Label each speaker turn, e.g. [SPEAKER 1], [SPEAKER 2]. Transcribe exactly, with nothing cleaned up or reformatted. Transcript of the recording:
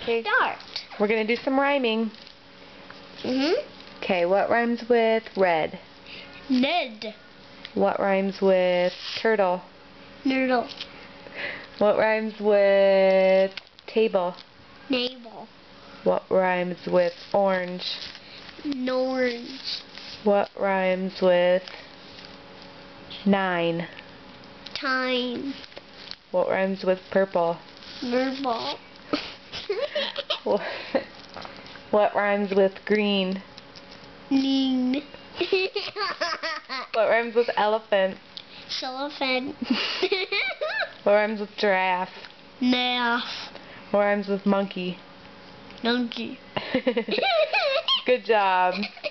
[SPEAKER 1] Okay.
[SPEAKER 2] Start.
[SPEAKER 1] We're going to do some rhyming.
[SPEAKER 2] Mhm.
[SPEAKER 1] Okay, what rhymes with red?
[SPEAKER 2] Ned.
[SPEAKER 1] What rhymes with turtle?
[SPEAKER 2] Noodle.
[SPEAKER 1] What rhymes with table?
[SPEAKER 2] Navel.
[SPEAKER 1] What rhymes with orange?
[SPEAKER 2] Orange.
[SPEAKER 1] What rhymes with nine?
[SPEAKER 2] Time.
[SPEAKER 1] What rhymes with purple?
[SPEAKER 2] Purple.
[SPEAKER 1] What, what rhymes with green?
[SPEAKER 2] Ning.
[SPEAKER 1] What rhymes with elephant?
[SPEAKER 2] Elephant.
[SPEAKER 1] What rhymes with giraffe?
[SPEAKER 2] Naff.
[SPEAKER 1] What rhymes with monkey?
[SPEAKER 2] Donkey.
[SPEAKER 1] Good job.